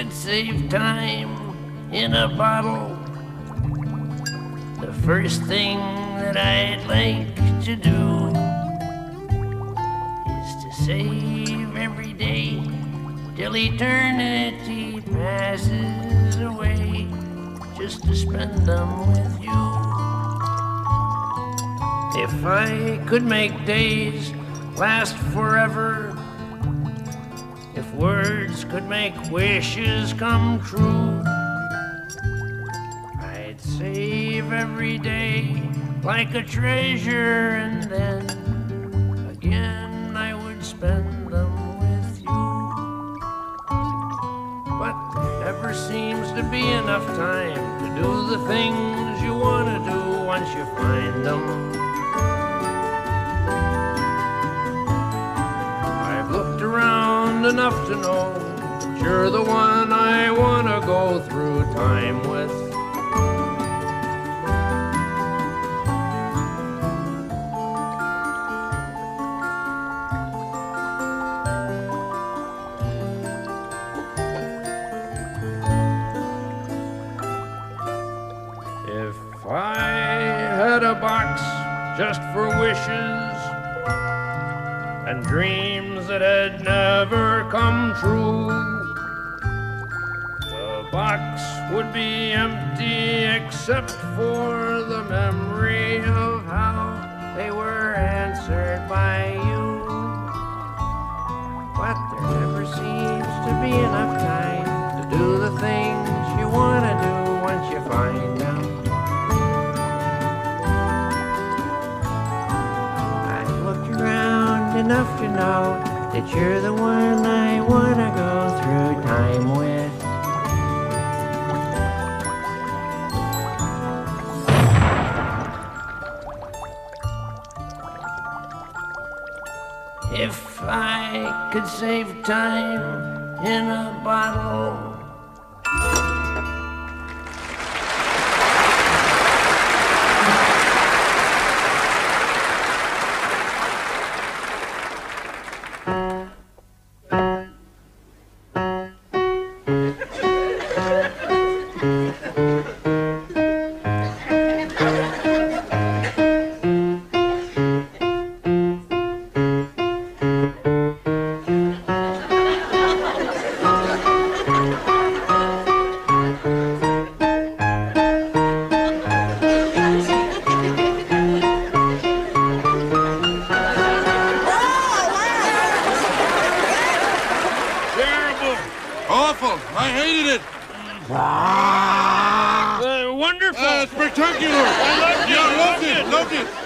could save time in a bottle, the first thing that I'd like to do is to save every day till eternity passes away, just to spend them with you. If I could make days last forever, if words could make wishes come true, I'd save every day like a treasure, and then again I would spend them with you. But there never seems to be enough time to do the things you want to do once you find them. I've looked around enough to know that you're the one I want to go through time with. If I had a box just for wishes and dreams that had never come true, the box would be empty except for the memory of how they were answered by you. But there never seems to be enough time to do the things you want to do once you find them. I've looked around enough to know that you're the one I want to go through time with. If I could save time in a bottle. Awful. I hated it. Wonderful. Spectacular. I loved it. Loved it.